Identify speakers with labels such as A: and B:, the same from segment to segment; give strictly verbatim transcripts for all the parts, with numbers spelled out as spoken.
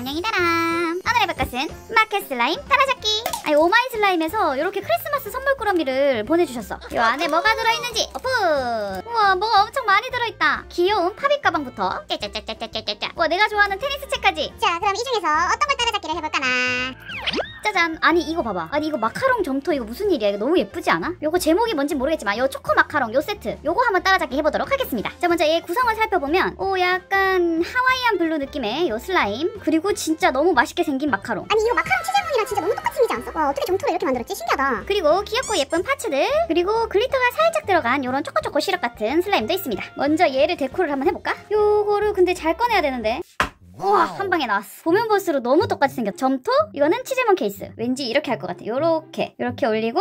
A: 안녕이다람. 오늘 해볼 것은 마켓 슬라임 따라잡기. 아니 오마이 슬라임에서 이렇게 크리스마스 선물 꾸러미를 보내주셨어. 이 안에 뭐가 들어있는지 오픈. 우와 뭐가 엄청 많이 들어있다. 귀여운 팝잇 가방부터 짜짜짜짜짜짜짜. 와 내가 좋아하는 테니스 채까지.
B: 자 그럼 이 중에서 어떤 걸 따라잡기를 해볼까나.
A: 짜잔. 아니 이거 봐봐. 아니 이거 마카롱 점토 이거 무슨 일이야. 이거 너무 예쁘지 않아? 요거 제목이 뭔지 모르겠지만 요 초코 마카롱 요 세트 요거 한번 따라잡기 해보도록 하겠습니다. 자 먼저 얘 구성을 살펴보면 오 약간 하와이안 블루 느낌의 요 슬라임, 그리고 진짜 너무 맛있게 생긴 마카롱.
B: 아니 이거 마카롱 치즈몬이랑 진짜 너무 똑같이 생기지 않았어? 와 어떻게 점토를 이렇게 만들었지? 신기하다.
A: 그리고 귀엽고 예쁜 파츠들, 그리고 글리터가 살짝 들어간 요런 초코초코 시럽 같은 슬라임도 있습니다. 먼저 얘를 데코를 한번 해볼까? 요거를 근데 잘 꺼내야 되는데. 우와 한 방에 나왔어. 보면 볼수록 너무 똑같이 생겼어. 점토? 이거는 치즈몬 케이스. 왠지 이렇게 할 것 같아. 요렇게 요렇게 올리고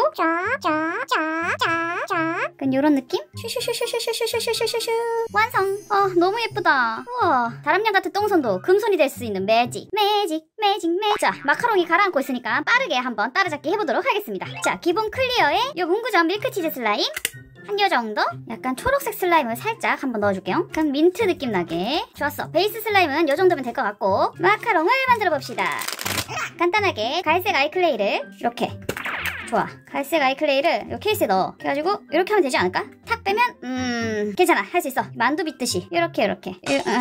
A: 쫙쫙쫙쫙쫙 그럼 요런 느낌? 슈슈슈슈슈슈슈슈슈슈 완성. 아 너무 예쁘다. 우와 다람쥐 같은 똥손도 금손이 될 수 있는 매직 매직 매직 매직. 자 마카롱이 가라앉고 있으니까 빠르게 한번 따라잡기 해보도록 하겠습니다. 자 기본 클리어에 요 문구점 밀크치즈 슬라임 한 개 정도? 약간 초록색 슬라임을 살짝 한번 넣어줄게요. 약간 민트 느낌 나게. 좋았어. 베이스 슬라임은 요 정도면 될 것 같고 마카롱을 만들어 봅시다. 간단하게 갈색 아이클레이를 이렇게. 좋아. 갈색 아이클레이를 요 케이스에 넣어. 그래가지고 이렇게 하면 되지 않을까? 탁 빼면 음 괜찮아. 할 수 있어. 만두 빚듯이 이렇게 이렇게.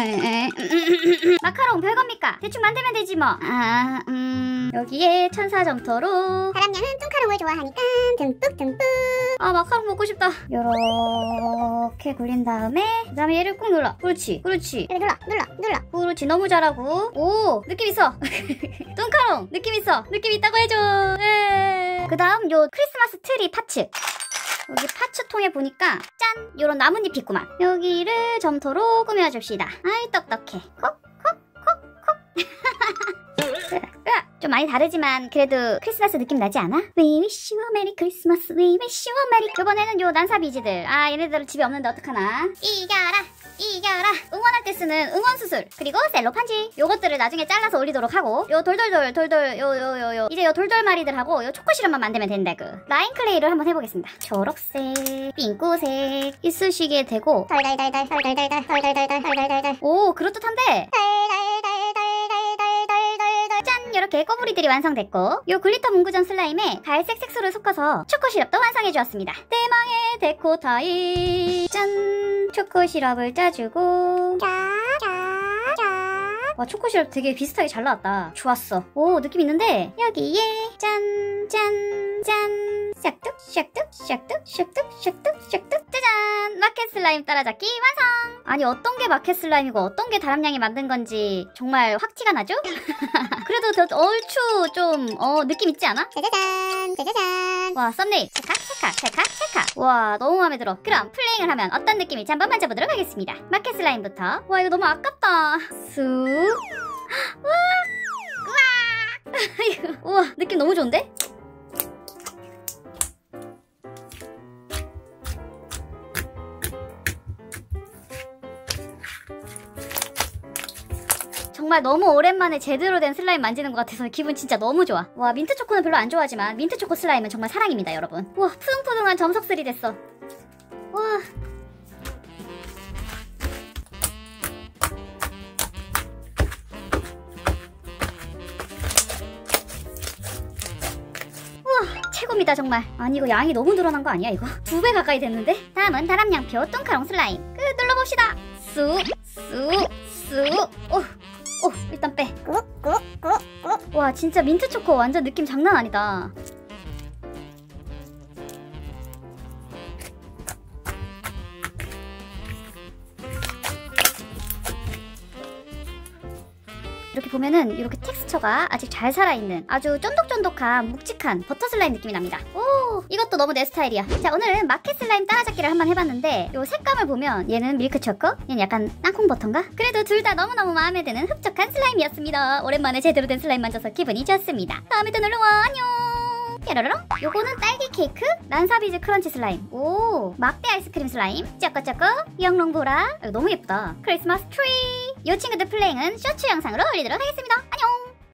A: 마카롱 별겁니까? 대충 만들면 되지 뭐. 아, 음 여기에 천사 점토로.
B: 다람쥐는 뚱카롱을 좋아하니까 듬뿍 듬뿍.
A: 아 마카롱 먹고 싶다. 요렇게 굴린 다음에 그 다음에 얘를 꾹 눌러. 그렇지 그렇지.
B: 그래 눌러 눌러 눌러.
A: 그렇지 너무 잘하고. 오 느낌 있어. 뚱카롱 느낌 있어. 느낌 있다고 해줘. 그 다음 요 크리스마스 트리 파츠. 여기 파츠통에 보니까 짠! 요런 나뭇잎 있구만. 여기를 점토로 꾸며줍시다. 아이 똑똑해. 콕콕콕콕. 좀 많이 다르지만 그래도 크리스마스 느낌 나지 않아? We wish you a merry Christmas. We wish you a merry. 이번에는 요 난사 비지들. 아 얘네들 집에 없는데 어떡하나. 이겨라 이겨라. 응원할 때 쓰는 응원 수술, 그리고 셀로 판지. 요것들을 나중에 잘라서 올리도록 하고, 요 돌돌돌 돌돌 요 요 요 요 이제 요 돌돌마리들하고 요 초코시럽만 만들면 된다구. 라인 클레이를 한번 해보겠습니다. 초록색, 핑크색 이쑤시개 대고
B: 덜덜덜덜 덜덜덜덜 덜덜덜덜 덜덜덜.
A: 오 그럴듯한데.
B: 덜덜덜덜덜덜덜.
A: 짠! 이렇게 꼬부리들이 완성됐고, 요 글리터 문구점 슬라임에 갈색 색소를 섞어서 초코시럽도 완성해주었습니다. 대망의 데코 타임! 짠! 초코시럽을 짜주고 와 초코시럽 되게 비슷하게 잘 나왔다. 좋았어. 오 느낌 있는데 여기에 짠! 짠! 짠! 샥뚝 샥뚝 샥뚝 샥뚝 샥뚝 샥뚝 짜잔! 마켓 슬라임 따라잡기 완성! 아니 어떤 게 마켓 슬라임이고 어떤 게 다람냥이 만든 건지 정말 확 티가 나죠? 그래도 저 얼추 좀 어 느낌 있지 않아?
B: 짜자잔 짜자잔.
A: 와 썸네일 찰칵 찰칵 찰칵 찰칵. 와 너무 마음에 들어. 그럼 플레잉을 하면 어떤 느낌일지 한번 만져보도록 하겠습니다. 마켓 슬라임부터. 와 이거 너무 아깝다. 쑥. 와. 우와. 우와 느낌 너무 좋은데? 정말 너무 오랜만에 제대로 된 슬라임 만지는 것 같아서 기분 진짜 너무 좋아. 와 민트 초코는 별로 안 좋아하지만 민트 초코 슬라임은 정말 사랑입니다 여러분. 와 푸둥푸둥한 점석슬이 됐어. 와 우와 최고입니다 정말. 아니 이거 양이 너무 늘어난 거 아니야 이거? 두 배 가까이 됐는데? 다음은 다람냥표 뚱카롱 슬라임. 끝 눌러봅시다. 쑥쑥쑥. 오. 오 일단 빼.
B: 꾹꾹꾹꾹.
A: 와 진짜 민트 초코 완전 느낌 장난 아니다. 이렇게 보면은 이렇게 텍스처가 아직 잘 살아있는 아주 쫀득쫀득한 묵직한 버터 슬라임 느낌이 납니다. 오 이것도 너무 내 스타일이야. 자 오늘은 마켓 슬라임 따라잡기를 한번 해봤는데 요 색감을 보면 얘는 밀크 초코, 얘는 약간 땅콩 버터인가? 그래도 둘 다 너무너무 마음에 드는 흡족한 슬라임이었습니다. 오랜만에 제대로 된 슬라임 만져서 기분이 좋습니다. 다음에 또 놀러와. 안녕. 뾰로로롱. 요거는 딸기 케이크 난사비즈 크런치 슬라임. 오 막대 아이스크림 슬라임. 쪼꼬쪼꼬 영롱보라. 너무 예쁘다. 크리스마스 트리. 요 친구들 플레잉은 쇼츠 영상으로 올리도록 하겠습니다. 안녕.